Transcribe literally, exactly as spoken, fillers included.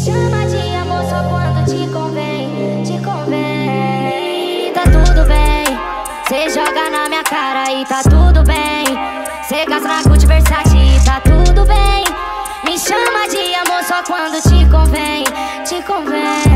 chama de amor só quando te convém, te convém. Tá tudo bem, cê joga na minha cara e tá tudo bem. Cê gasta na Gucci Versace e tá tudo bem. Me chama de amor só quando te convém, te convém.